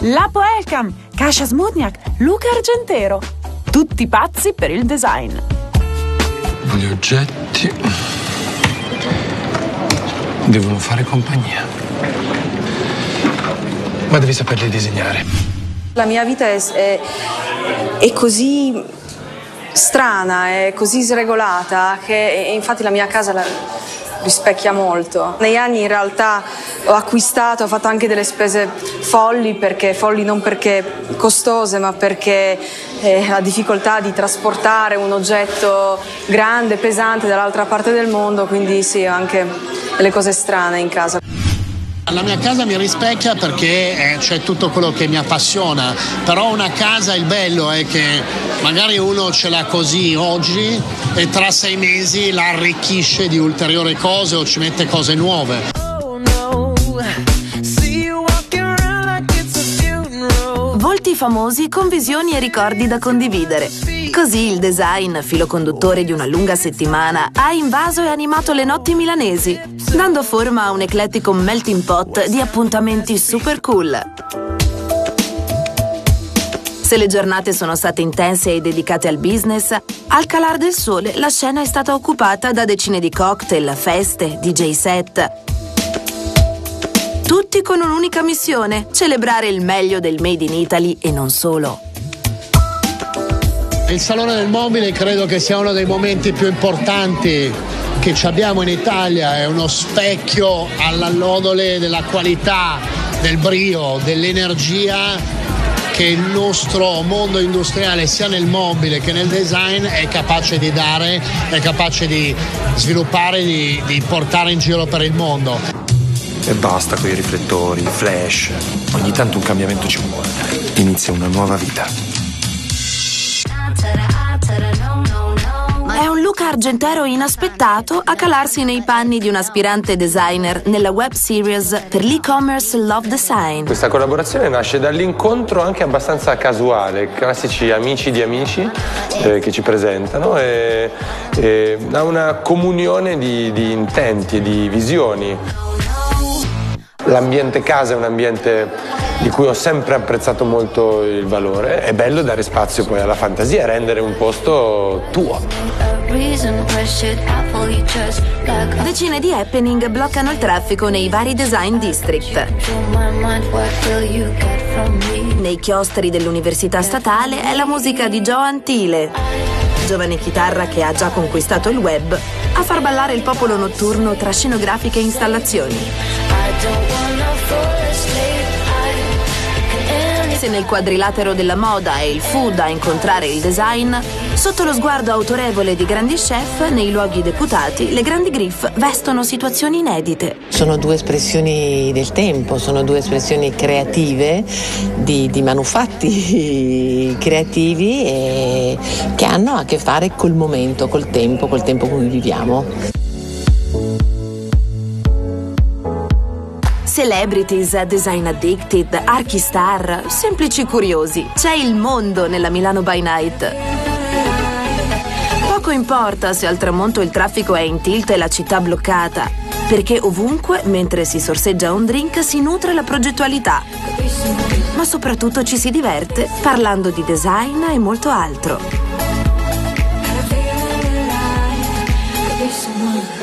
Lapo Elkam, Kasia Smutniak, Luca Argentero. Tutti pazzi per il design. Gli oggetti devono fare compagnia. Ma devi saperli disegnare. La mia vita è così strana, è così sregolata che infatti la mia casa rispecchia molto. Negli anni in realtà ho fatto anche delle spese folli non perché costose, ma perché la difficoltà di trasportare un oggetto grande, pesante dall'altra parte del mondo, quindi sì, ho anche delle cose strane in casa. La mia casa mi rispecchia perché c'è tutto quello che mi appassiona, però una casa, il bello è che magari uno ce l'ha così oggi e tra 6 mesi la arricchisce di ulteriori cose o ci mette cose nuove. Volti famosi con visioni e ricordi da condividere. Così il design, filo conduttore di una lunga settimana, ha invaso e animato le notti milanesi, dando forma a un eclettico melting pot di appuntamenti super cool. Se le giornate sono state intense e dedicate al business, al calar del sole la scena è stata occupata da decine di cocktail, feste, DJ set. Tutti con un'unica missione: celebrare il meglio del Made in Italy e non solo. Il Salone del Mobile credo che sia uno dei momenti più importanti che ci abbiamo in Italia, è uno specchio all'allodole della qualità, del brio, dell'energia che il nostro mondo industriale sia nel mobile che nel design è capace di dare, è capace di sviluppare, di portare in giro per il mondo. E basta con i riflettori, i flash. Ogni tanto un cambiamento ci vuole. Inizia una nuova vita. È un Luca Argentero inaspettato a calarsi nei panni di un aspirante designer nella web series per l'e-commerce Love Design. Questa collaborazione nasce dall'incontro anche abbastanza casuale, classici amici di amici che ci presentano e da una comunione di intenti e di visioni. L'ambiente casa è un ambiente di cui ho sempre apprezzato molto il valore. È bello dare spazio poi alla fantasia e rendere un posto tuo. Decine di happening bloccano il traffico nei vari design district. Nei chiostri dell'Università Statale è la musica di Joe Antile, giovane chitarra che ha già conquistato il web, a far ballare il popolo notturno tra scenografiche e installazioni. Se nel quadrilatero della moda è il food a incontrare il design, sotto lo sguardo autorevole di grandi chef, nei luoghi deputati, le grandi griff vestono situazioni inedite. Sono due espressioni del tempo, sono due espressioni creative di manufatti creativi e che hanno a che fare col momento, col tempo con cui viviamo. Celebrities, design addicted, archistar, semplici curiosi. C'è il mondo nella Milano by Night. Poco importa se al tramonto il traffico è in tilt e la città bloccata, perché ovunque, mentre si sorseggia un drink, si nutre la progettualità. Ma soprattutto ci si diverte parlando di design e molto altro.